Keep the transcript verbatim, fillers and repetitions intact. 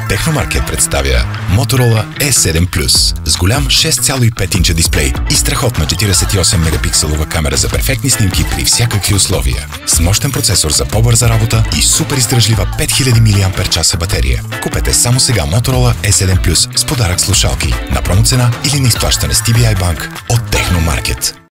Техномаркет представя Motorola и седем плюс с голям шест цяло и пет инча дисплей и страхотна четиридесет и осем мегапикселова камера за перфектни снимки при всякакви условия. С мощен процесор за по-бърза работа и супер издръжлива пет хиляди милиампер-часа батерия. Купете само сега Motorola и седем плюс с подарък слушалки на промоцена или на изплащане с Ти Би Ай Банк от Техномаркет.